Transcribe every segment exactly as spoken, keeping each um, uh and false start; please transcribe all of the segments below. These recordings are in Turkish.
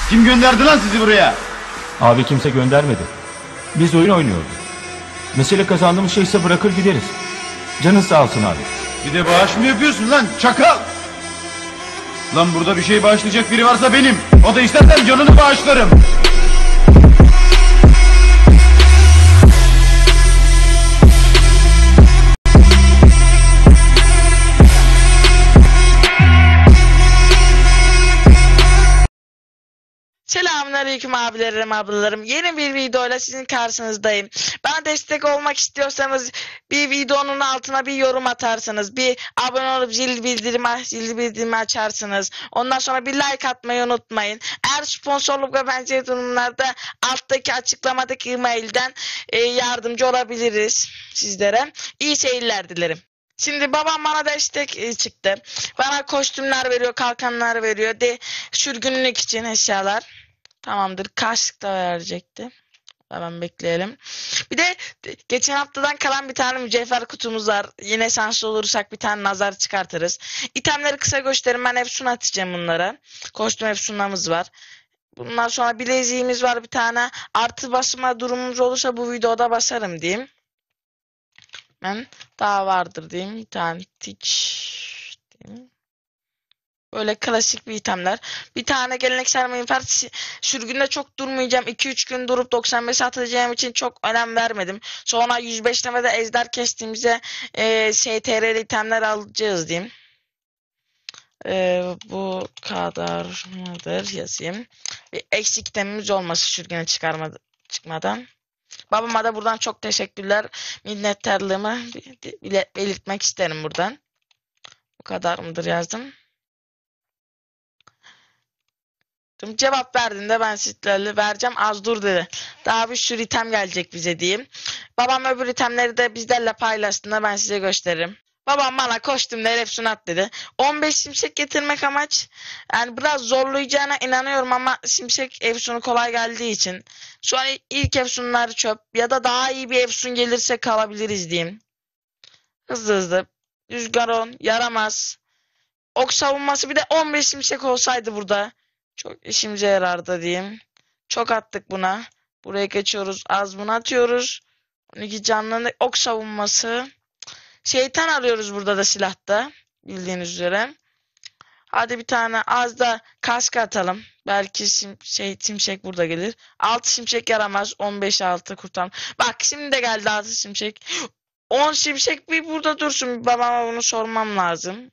Kim gönderdi lan sizi buraya? Abi kimse göndermedi. Biz oyun oynuyorduk. Mesele kazandığımız şeyse bırakır gideriz. Canın sağ olsun abi. Bir de bağış mı yapıyorsun lan çakal? Lan burada bir şey bağışlayacak biri varsa benim. O da istersen canını bağışlarım. Selamünaleyküm abilerim ablalarım. Yeni bir videoyla sizin karşınızdayım. Bana destek olmak istiyorsanız bir videonun altına bir yorum atarsınız. Bir abone olup zil bildirimi, zil bildirimi açarsınız. Ondan sonra bir like atmayı unutmayın. Eğer sponsorluk ve benzeri durumlarda alttaki açıklamadaki e-mailden e, yardımcı olabiliriz sizlere. İyi seyirler dilerim. Şimdi babam bana destek e, çıktı. Bana kostümler veriyor, kalkanlar veriyor. De sürgünlük için eşyalar. Tamamdır. Kaçlık da verecekti. Hemen bekleyelim. Bir de geçen haftadan kalan bir tane mücevher kutumuz var. Yine şanslı olursak bir tane nazar çıkartırız. İtemleri kısa gösterin. Ben Efsun atacağım bunlara. Kostüm Efsun'lamız var. Bundan sonra bileziğimiz var bir tane. Artı basma durumumuz olursa bu videoda basarım diyeyim. Ben daha vardır diyeyim. Bir tane tiç diyeyim. Böyle klasik bir itemler. Bir tane geleneksel mücevher sürgünde çok durmayacağım. iki üç gün durup doksan beş atacağım için çok önem vermedim. Sonra yüz beş lemede ejder kestiğimizde e, S T R'li itemler alacağız diyeyim. E, bu kadar mıdır yazayım. Bir eksik itemimiz olması sürgüne çıkarmadı, çıkmadan. Babama da buradan çok teşekkürler. Minnettarlığımı belirtmek isterim buradan. Bu kadar mıdır yazdım. Cevap verdiğinde ben sizlerle vereceğim. Az dur dedi. Daha bir sürü item gelecek bize diyeyim. Babam öbür itemleri de bizlerle paylaştığında ben size gösteririm. Babam bana kostümleri hepsini at dedi. on beş şimşek getirmek amaç. Yani biraz zorlayacağına inanıyorum ama şimşek Efsun'u kolay geldiği için. Şu an ilk Efsunlar çöp. Ya da daha iyi bir Efsun gelirse kalabiliriz diyeyim. Hızlı hızlı. Rüzgaron, yaramaz. Ok savunması bir de on beş şimşek olsaydı burada. Çok işimize yarardı diyeyim. Çok attık buna. Buraya geçiyoruz. Az bunu atıyoruz. on iki canlı ok savunması. Şeytan arıyoruz burada da silahta. Bildiğiniz üzere. Hadi bir tane az da kask atalım. Belki sim, şey şimşek burada gelir. altı şimşek yaramaz. on beş altı kurtar. Bak şimdi de geldi altı şimşek. on şimşek bir burada dursun. Babama bunu sormam lazım.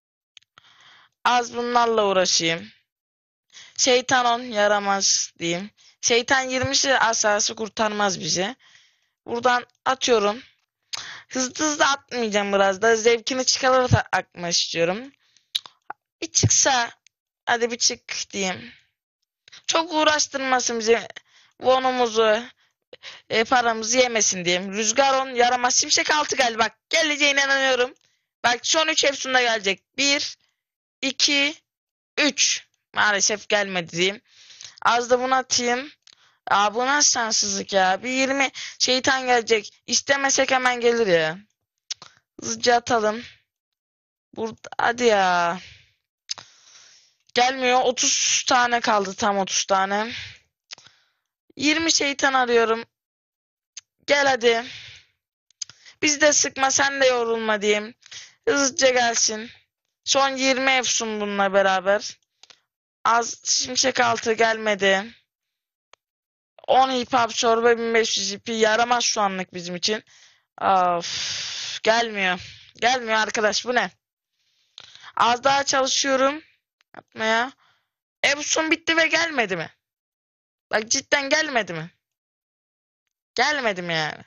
Az bunlarla uğraşayım. Şeytan on yaramaz diyeyim. Şeytan yirmisi asası kurtarmaz bizi. Buradan atıyorum. Hızlı hızlı atmayacağım biraz da. Zevkini çıkararak atmak istiyorum. Bir çıksa. Hadi bir çık diyeyim. Çok uğraştırmasın bizi. Vonumuzu. E, paramızı yemesin diyeyim. Rüzgar on yaramaz. Şimşek altı geldi. Bak geleceğine inanıyorum. Bak son üç Efsun'da gelecek. bir, iki, üç. Maalesef gelmedi diyeyim. Az da bunu atayım. Aa, bu nasıl şanssızlık ya. Bir yirmi şeytan gelecek. İstemesek hemen gelir ya. Hızlıca atalım. Burada hadi ya. Gelmiyor. otuz tane kaldı. Tam otuz tane. yirmi şeytan arıyorum. Gel hadi. Biz de sıkma sen de yorulma diyeyim. Hızlıca gelsin. Son yirmi Efsun bununla beraber. Az şimşek altı gelmedi. on hip hop çorba bin beş yüz ipi yaramaz şu anlık bizim için. Of, gelmiyor. Gelmiyor arkadaş bu ne? Az daha çalışıyorum. Yapmaya. Efsun bitti ve gelmedi mi? Bak cidden gelmedi mi? Gelmedi mi yani?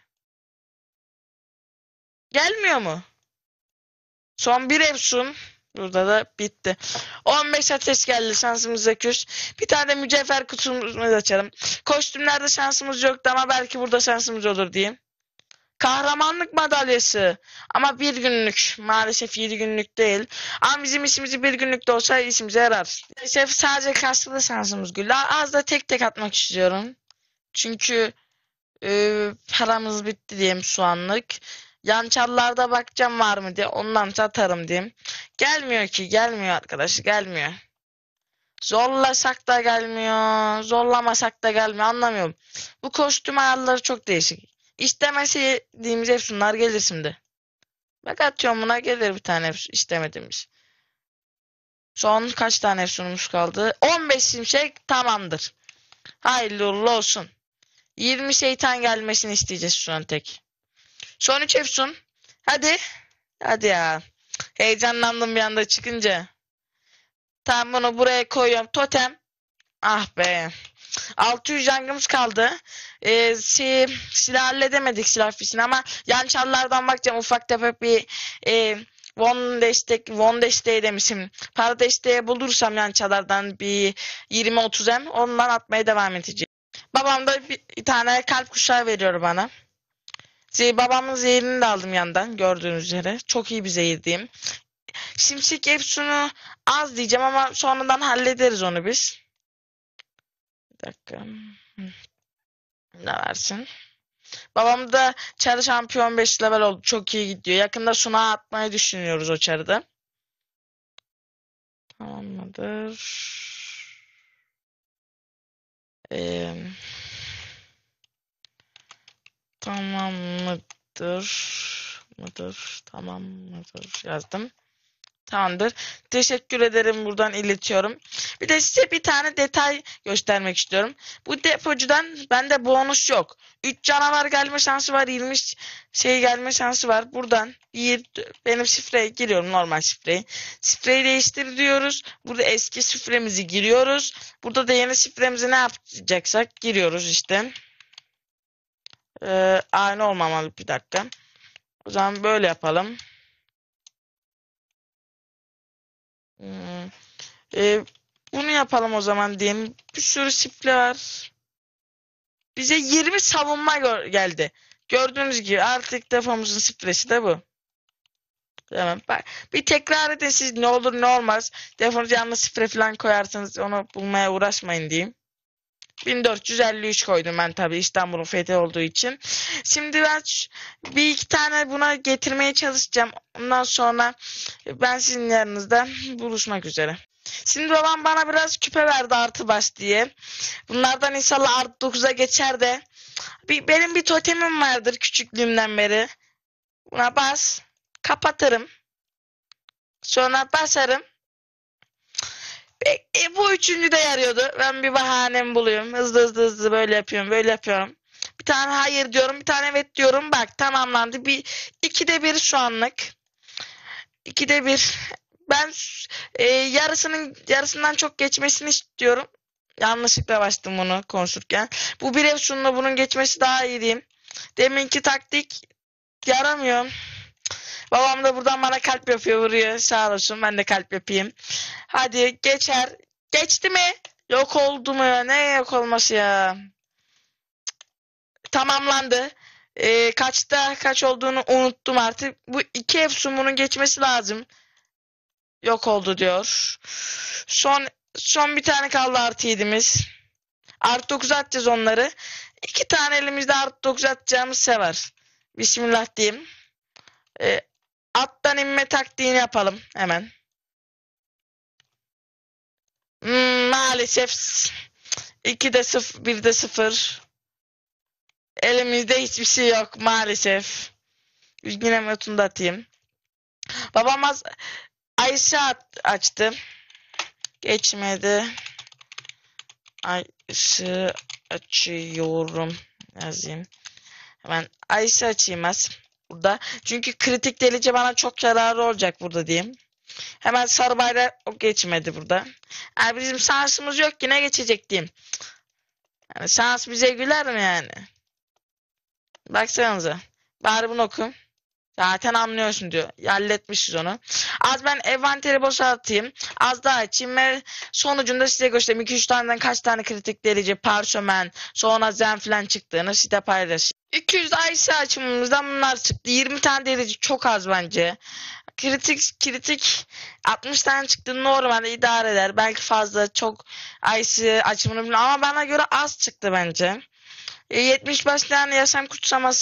Gelmiyor mu? Son bir Efsun. Burada da bitti. on beş ateş geldi şansımıza küs. Bir tane mücevher kutumuzu açalım. Kostümlerde şansımız yoktu ama belki burada şansımız olur diyeyim. Kahramanlık madalyası. Ama bir günlük. Maalesef yedi günlük değil. Ama bizim işimizi bir günlük de olsa işimize yarar. Maalesef sadece kastıda şansımız gül. Az da tek tek atmak istiyorum. Çünkü e, paramız bitti diyeyim şu anlık. Yan çallarda bakacağım var mı diye. Ondan satarım diyeyim. Gelmiyor ki. Gelmiyor arkadaş. Gelmiyor. Zorlasak da gelmiyor. Zorlamasak da gelmiyor. Anlamıyorum. Bu kostüm ayarları çok değişik. İstemediğimiz Efsunlar gelir şimdi. Bak atıyorum buna gelir bir tane Efsun istemediğimiz. Son kaç tane Efsunumuz kaldı? on beş şimşek tamamdır. Hayırlı uğurlu olsun. yirmi şeytan gelmesini isteyeceğiz şu an tek. Son üç Efsun. Hadi. Hadi ya. Heyecanlandım bir anda çıkınca. Tamam bunu buraya koyuyorum. Totem. Ah be. altı yüz yangımız kaldı. Ee, şey, silah halledemedik silah fisini ama yan çallardan bakacağım ufak tefek bir e, Von destek, Von desteği demişim. Para desteği bulursam yan çallardan bir yirmi otuz em ondan atmaya devam edeceğim. Babam da bir, bir tane kalp kuşağı veriyor bana. Zey, babamın zehirini de aldım yandan gördüğünüz üzere. Çok iyi bir zehir diyeyim. Şimşek Efsun'u az diyeceğim ama sonradan hallederiz onu biz. Bir dakika. Ne versin? Babam da çarı şampiyon beş level oldu. Çok iyi gidiyor. Yakında Suna atmayı düşünüyoruz o çarıda. Tamam mıdır? Ee, tamam mıdır? Mıdır? Tamam mıdır? Yazdım. Tamamdır. Teşekkür ederim buradan iletiyorum. Bir de size bir tane detay göstermek istiyorum. Bu depocudan bende bonus yok. üç canavar gelme şansı var. yirmi şey gelme şansı var. Buradan bir benim şifreye giriyorum normal şifreyi. Şifreyi değiştir diyoruz. Burada eski şifremizi giriyoruz. Burada da yeni şifremizi ne yapacaksak giriyoruz işte. Ee, aynı olmamalı bir dakika. O zaman böyle yapalım. Hmm. Ee, bunu yapalım o zaman diyeyim. Bir sürü şifre var. Bize yirmi savunma gö- geldi. Gördüğünüz gibi artık defomuzun şifresi de bu. Tamam. Bak, bir tekrar edin siz ne olur ne olmaz. Defonuz yanlış şifre falan koyarsanız onu bulmaya uğraşmayın diyeyim. bin dört yüz elli üç koydum ben tabii İstanbul'un fethi olduğu için. Şimdi ben bir iki tane buna getirmeye çalışacağım. Ondan sonra ben sizin yanınızda buluşmak üzere. Şimdi babam bana biraz küpe verdi artı baş diye. Bunlardan inşallah artı dokuza geçer de. Bir, benim bir totemim vardır küçüklüğümden beri. Buna bas. Kapatırım. Sonra basarım. E, bu üçüncü de yarıyordu. Ben bir bahanem buluyorum. Hızlı hızlı hızlı böyle yapıyorum. Böyle yapıyorum. Bir tane hayır diyorum. Bir tane evet diyorum. Bak tamamlandı. Bir, ikide bir şu anlık. İkide bir. Ben e, yarısının yarısından çok geçmesini istiyorum. Yanlışlıkla bastım bunu konuşurken. Bu bir Efsun'la bunun geçmesi daha iyi diyeyim. Deminki taktik yaramıyor. Babam da buradan bana kalp yapıyor vuruyor. Sağ olsun ben de kalp yapayım. Hadi geçer. Geçti mi? Yok oldu mu ya? Ne yok olması ya? Tamamlandı. Ee, kaçta kaç olduğunu unuttum artık. Bu iki Efsun bunun geçmesi lazım. Yok oldu diyor. Son son bir tane kaldı artı yedimiz. Artı dokuz atacağız onları. İki tane elimizde artı dokuz atacağımız sever. Bismillah diyeyim. Ee, attan inme taktiğini yapalım hemen. Hmm, maalesef ikide sıfır, birde sıfır. Elimizde hiçbir şey yok maalesef. Üzgün emotunu da atayım. Babam az Ayşe açtı. Geçmedi. Ayşe açıyorum. Yazayım. Hemen Ayşe açayım az. Burada. Çünkü kritik delici bana çok yararı olacak burada diyeyim. Hemen sarı bayrak o geçmedi burada. Yani bizim şansımız yok ki ne geçecek diyeyim. Yani şans bize güler mi yani? Baksanıza. Bari bunu oku. Zaten anlıyorsun diyor. Halletmişiz onu. Az ben envanteri boşaltayım. Az daha açayım ve sonucunda size göstereyim. iki üç taneden kaç tane kritik delici, parşömen, sonra zen falan çıktığını size paylaşayım. iki yüz Ayşe açımımızdan bunlar çıktı. yirmi tane delici çok az bence. Kritik kritik altmış tane çıktı normalde idare eder. Belki fazla çok Ayşe açımını bilmiyorum ama bana göre az çıktı bence. E, yetmiş beş tane yaşam kutsaması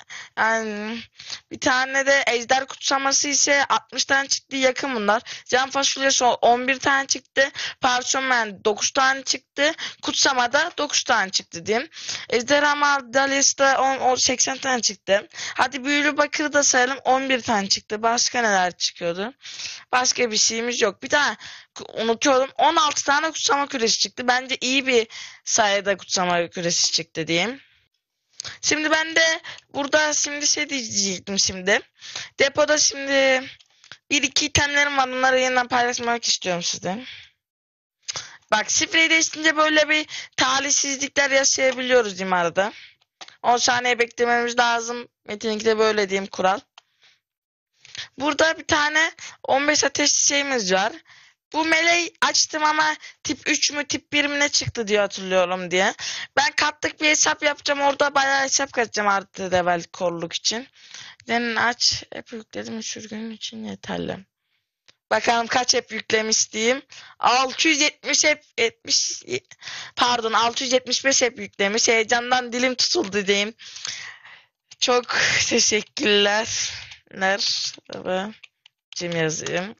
Yani bir tane de ejder kutsaması ise altmış tane çıktı, yakın bunlar. Can fasulyesi on bir tane çıktı. Parşömen dokuz tane çıktı. Kutsamada dokuz tane çıktı diyeyim. Ejderha madalyası da on, on, seksen tane çıktı. Hadi büyülü bakırı da sayalım, on bir tane çıktı. Başka neler çıkıyordu? Başka bir şeyimiz yok. Bir tane unutuyorum. on altı tane kutsama küresi çıktı. Bence iyi bir sayıda kutsama küresi çıktı diyeyim. Şimdi ben de burada şimdi şey diyecektim şimdi. Depoda şimdi bir iki itemlerim var. Bunları yeniden paylaşmak istiyorum size. Bak, şifreyi değiştirince böyle bir talihsizlikler yaşayabiliyoruz diyeyim arada. on saniye beklememiz lazım. Metin ikide böyle diyeyim kural. Burada bir tane on beş ateş şeyimiz var. Bu meleği açtım ama tip üç mü tip bir mi ne çıktı diye hatırlıyorum diye. Ben katlık bir hesap yapacağım. Orada bayağı hesap kaçacağım artı level korluk için. Senin aç hep yükledim, sürgün için yeterli. Bakalım kaç hep yüklemiş diyeyim. altı yüz yetmiş hep yetmiş pardon altı yüz yetmiş beş hep yüklemiş. Heyecandan dilim tutuldu diyeyim. Çok teşekkürler. Merhaba. Cim yazayım.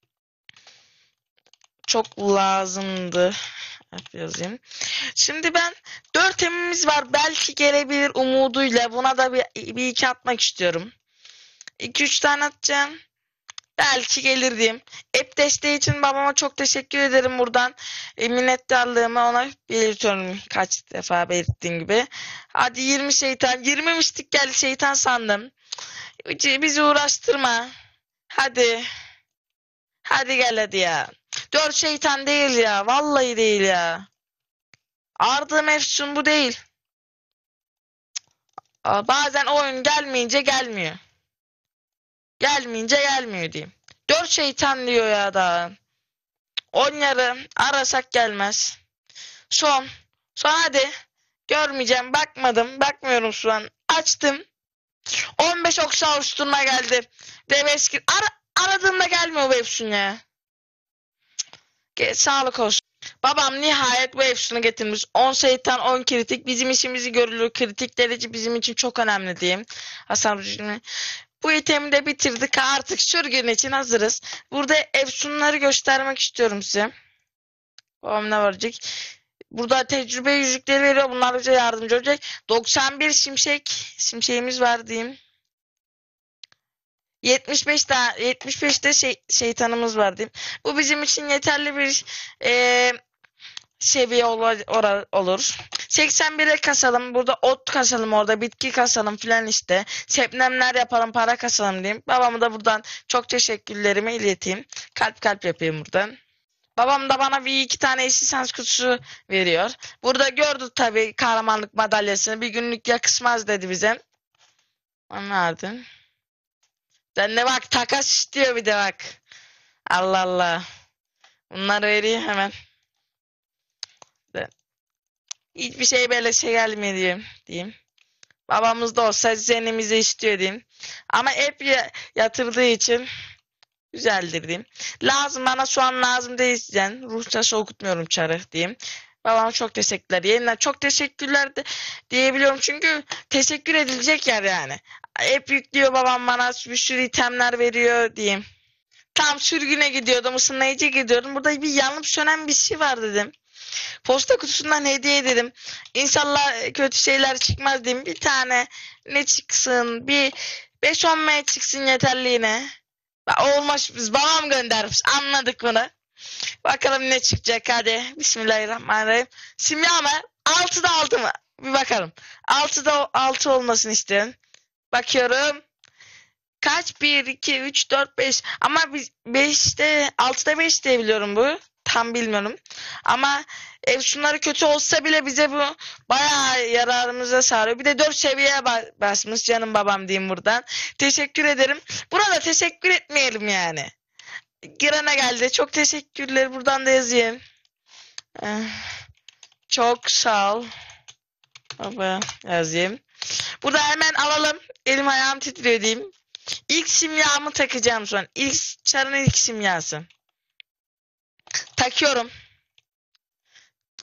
Çok lazımdı. Hep yazayım. Şimdi ben dört emimiz var. Belki gelebilir umuduyla. Buna da bir, bir iki atmak istiyorum. iki üç tane atacağım. Belki gelir diyeyim. App desteği için babama çok teşekkür ederim buradan. E, minnettarlığımı ona belirtiyorum, kaç defa belirttiğim gibi. Hadi yirmi şeytan. yirmi mistik geldi, şeytan sandım. Bizi uğraştırma. Hadi. Hadi gel hadi ya. Dört şeytan değil ya. Vallahi değil ya. Ardığım efsun bu değil. Aa, bazen oyun gelmeyince gelmiyor. Gelmeyince gelmiyor diyeyim. Dört şeytan diyor ya da. On yarı arasak gelmez. Son. Son hadi. Görmeyeceğim. Bakmadım. Bakmıyorum şu an. Açtım. on beş oksa uçturma geldi. Deveski. Ara aradığımda gelmiyor bu efsun ya. Ge sağlık olsun. Babam nihayet bu efsunu getirmiş. on şeytan, on kritik. Bizim işimizi görülür. Kritik derece bizim için çok önemli diyeyim. Hasan Rücü'nün. Bu itemi de bitirdik. Artık sürgün için hazırız. Burada efsunları göstermek istiyorum size. Babam ne verecek? Burada tecrübe yüzükleri veriyor. Bunlar bize yardımcı olacak. doksan bir şimşek. Şimşeğimiz var diyeyim. yetmiş beş daha yetmiş beşte şey, şeytanımız var diyeyim. Bu bizim için yeterli bir e, seviye ol, ora, olur. seksen bire kasalım. Burada ot kasalım, orada bitki kasalım filan işte. Sepnemler yapalım, para kasalım diyeyim. Babamı da buradan çok teşekkürlerimi ileteyim. Kalp kalp yapayım buradan. Babam da bana bir iki tane eşli sans kutusu veriyor. Burada gördü tabii kahramanlık madalyasını. Bir günlük yakışmaz dedi bize. Anladın. Sen de bak, takas istiyor bir de bak. Allah Allah. Bunları vereyim hemen. Hiçbir şey böyle şey gelmiyor diyeyim. diyeyim. Babamız da olsa zenimizi istiyor diyeyim. Ama hep yatırdığı için güzeldir diyeyim. Lazım bana, şu an lazım değil diyeceğim. Ruhçası okutmuyorum çarı diyeyim. Babama çok teşekkürler. Yeniden çok teşekkürler de diyebiliyorum çünkü teşekkür edilecek yer yani. Hep yüklüyor babam bana, bir sürü itemler veriyor diyeyim. Tam sürgüne gidiyordum, ısınlayıcı gidiyordum. Burada bir yanıp sönen bir şey var dedim. Posta kutusundan hediye dedim. İnşallah kötü şeyler çıkmaz diyeyim. Bir tane ne çıksın? Bir beş on M çıksın yeterli yine. Olmaz, biz babam göndermiş. Anladık bunu. Bakalım ne çıkacak, hadi. Bismillahirrahmanirrahim. Simya mı? altıda altı mı? Bir bakalım. altıda altı olmasını istiyorum. Bakıyorum. Kaç? bir, iki, üç, dört, beş. Ama beşte, altıda beş diye biliyorum bu. Tam bilmiyorum. Ama efsunları kötü olsa bile bize bu bayağı yararımıza sağlıyor. Bir de dört seviyeye basmış canım babam diyeyim buradan. Teşekkür ederim. Burada teşekkür etmeyelim yani. Girene geldi. Çok teşekkürler. Buradan da yazayım. Ee, çok sağ ol. Baba yazayım. Burada hemen alalım. Elim ayağım titriyor diyeyim. İlk simyamı takacağım şu an. İlk çarın ilk simyası. Takıyorum.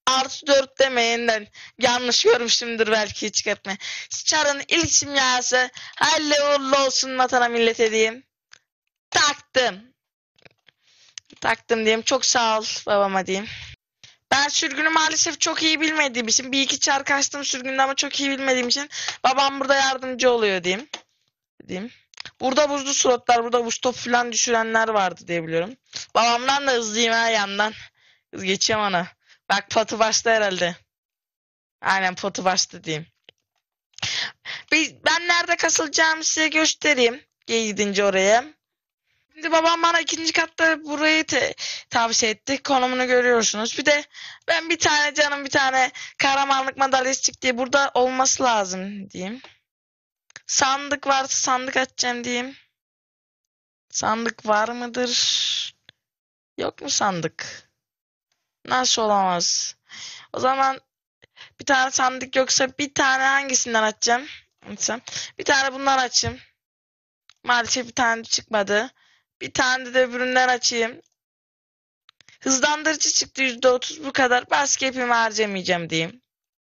Artı dört demeyin de yanlış görmüşümdür belki çıkartma. Çar'ın ilk simyası hayırlı uğurlu olsun vatana millete diyeyim. Taktım. Taktım diyeyim. Çok sağ ol babama diyeyim. Ben sürgünü maalesef çok iyi bilmediğim için bir iki çar kaçtım sürgünde ama çok iyi bilmediğim için babam burada yardımcı oluyor diyeyim. Diyeyim. Burada buzlu slotlar, burada buz top falan düşürenler vardı diye biliyorum. Babamdan da hızlıyım ha yandan. Hız geçeceğim ona. Bak potu başta herhalde. Aynen potu başta diyeyim. Bir, ben nerede kasılacağımı size göstereyim. Gidince oraya. Şimdi babam bana ikinci katta burayı te- tavsiye etti. Konumunu görüyorsunuz. Bir de ben bir tane canım bir tane kahramanlık madalyası çıktı diye burada olması lazım diyeyim. Sandık varsa sandık açacağım diyeyim. Sandık var mıdır? Yok mu sandık? Nasıl olamaz? O zaman bir tane sandık yoksa bir tane hangisinden açacağım? Açsam. Bir tane bundan açayım. Maalesef bir tane çıkmadı. Bir tane de öbüründen açayım. Hızlandırıcı çıktı yüzde otuz bu kadar. Başka hepimi harcamayacağım diyeyim.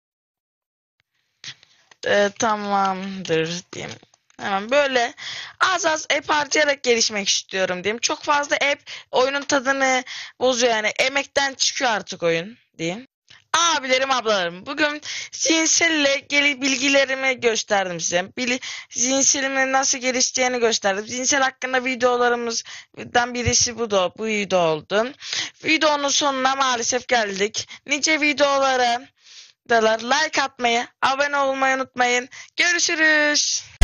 Ee, tamamdır diyeyim. Hemen böyle az az app harcayarak gelişmek istiyorum diyeyim. Çok fazla app oyunun tadını bozuyor yani. Emekten çıkıyor artık oyun diyeyim. Abilerim ablalarım bugün zihinselle gel bilgilerimi gösterdim size. Bili zihinselimin nasıl gelişeceğini gösterdim. Zihinsel hakkında videolarımızdan birisi bu da bu video oldu. Videonun sonuna maalesef geldik. Nice videolara like atmayı, abone olmayı unutmayın. Görüşürüz.